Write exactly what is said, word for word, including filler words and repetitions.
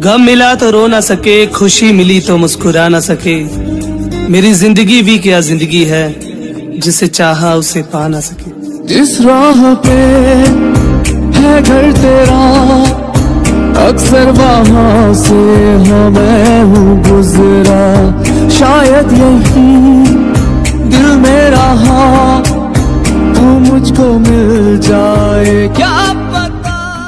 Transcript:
गम मिला तो रो ना सके, खुशी मिली तो मुस्कुरा ना सके। मेरी जिंदगी भी क्या जिंदगी है, जिसे चाहा उसे पा ना सके। जिस राह पे है घर तेरा, अक्सर वहां से हाँ मैं हूँ गुजरा। शायद यही